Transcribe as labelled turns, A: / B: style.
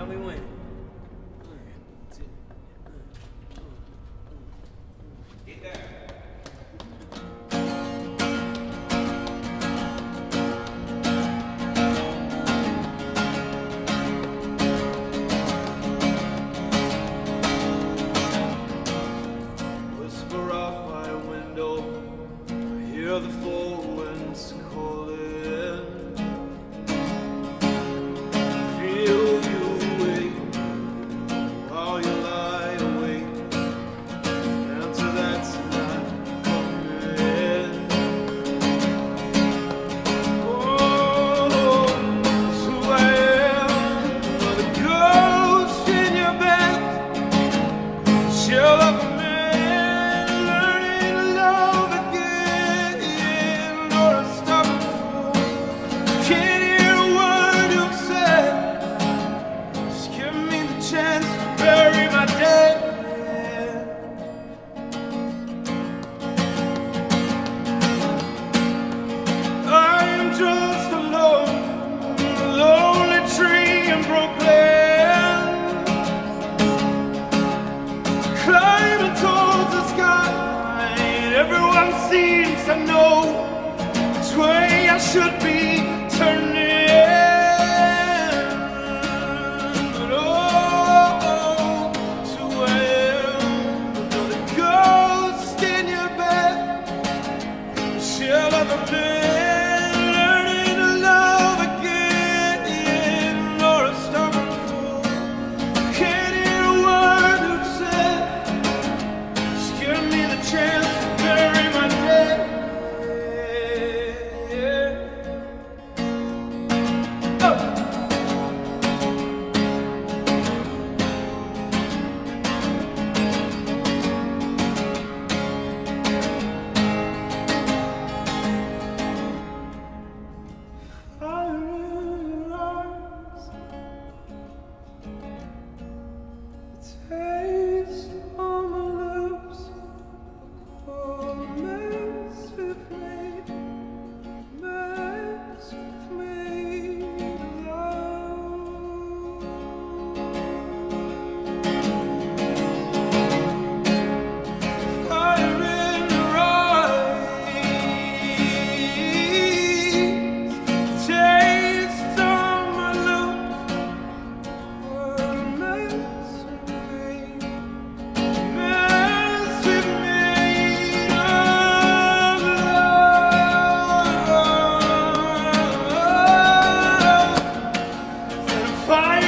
A: we win. Get there.
B: Whisper out my window, I hear the full winds calling. Feel you wait while you lie awake. Answer that's not coming. Oh, it's who I am, the ghost in your bed, shell of a man. Everyone seems to know which way I should be turning. But oh, so well, the ghost in your bed, the shell of a man, learning to love again, or a stubborn fool. Can't hear a word you said, just give me the chance. Bury my dead. Oh. Fire in your eyes, the taste on my lips. Oh, mess with me, love. Fire in your eyes, taste on my lips. Oh, mess with me, mess with me. Fire